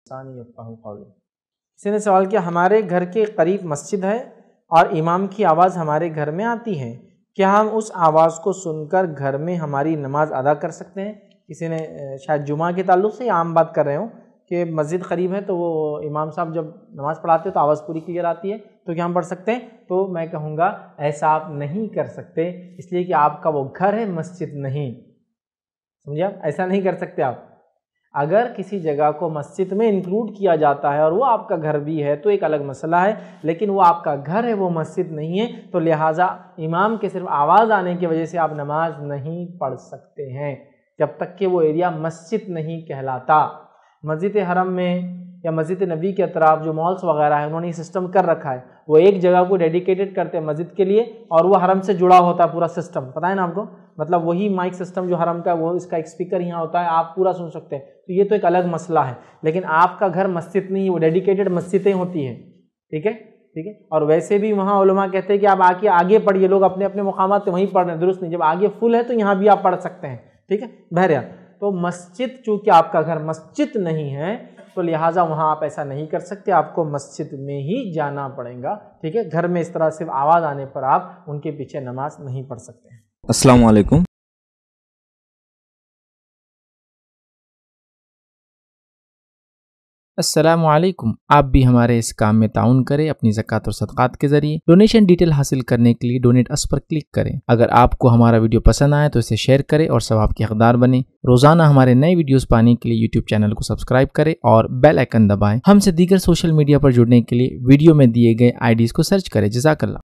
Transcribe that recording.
किसी ने सवाल किया, हमारे घर के करीब मस्जिद है और इमाम की आवाज़ हमारे घर में आती है, क्या हम उस आवाज़ को सुनकर घर में हमारी नमाज अदा कर सकते हैं? किसी ने शायद जुमा के ताल्लुक़ से आम बात कर रहे हो कि मस्जिद करीब है तो वो इमाम साहब जब नमाज़ पढ़ाते हैं तो आवाज़ पूरी क्लियर आती है, तो क्या हम पढ़ सकते हैं? तो मैं कहूँगा ऐसा आप नहीं कर सकते, इसलिए कि आपका वो घर है, मस्जिद नहीं। समझिए आप, ऐसा नहीं कर सकते आप। अगर किसी जगह को मस्जिद में इंक्लूड किया जाता है और वो आपका घर भी है तो एक अलग मसला है, लेकिन वो आपका घर है, वो मस्जिद नहीं है, तो लिहाजा इमाम के सिर्फ आवाज़ आने की वजह से आप नमाज नहीं पढ़ सकते हैं जब तक कि वो एरिया मस्जिद नहीं कहलाता। मस्जिद हरम में या मस्जिद नबी के अतराफ जो मॉल्स वगैरह है, उन्होंने ये सिस्टम कर रखा है, वो एक जगह को डेडिकेटेड करते हैं मस्जिद के लिए और वो हरम से जुड़ा होता है पूरा सिस्टम, पता है ना आपको, मतलब वही माइक सिस्टम जो हरम का, वो इसका एक स्पीकर यहाँ होता है, आप पूरा सुन सकते हैं। तो ये तो एक अलग मसला है, लेकिन आपका घर मस्जिद नहीं, वो डेडिकेटेड मस्जिदें होती हैं, ठीक है, ठीक है। और वैसे भी वहाँ उलमा कहते हैं कि आप आगे पढ़िए, लोग अपने अपने मुकामात पे वहीं पढ़ रहे हैं, दुरुस्त नहीं, जब आगे फुल है तो यहाँ भी आप पढ़ सकते हैं, ठीक है। बहरहाल तो मस्जिद, चूँकि आपका घर मस्जिद नहीं है तो लिहाजा वहाँ आप ऐसा नहीं कर सकते, आपको मस्जिद में ही जाना पड़ेगा, ठीक है। घर में इस तरह सिर्फ आवाज़ आने पर आप उनके पीछे नमाज नहीं पढ़ सकते हैं। अस्सलाम वालेकुम। अस्सलाम वालेकुम। आप भी हमारे इस काम में ताउन करें अपनी ज़कात और सदक़ात के ज़रिए। डोनेशन डिटेल हासिल करने के लिए डोनेट अस पर क्लिक करें। अगर आपको हमारा वीडियो पसंद आए तो इसे शेयर करें और सवाब के हक़दार बने। रोज़ाना हमारे नए वीडियोस पाने के लिए यूट्यूब चैनल को सब्सक्राइब करें और बेल आइकन दबाएं। हमसे दीगर सोशल मीडिया पर जुड़ने के लिए वीडियो में दिए गए IDs को सर्च करें। जज़ाकल्लाह।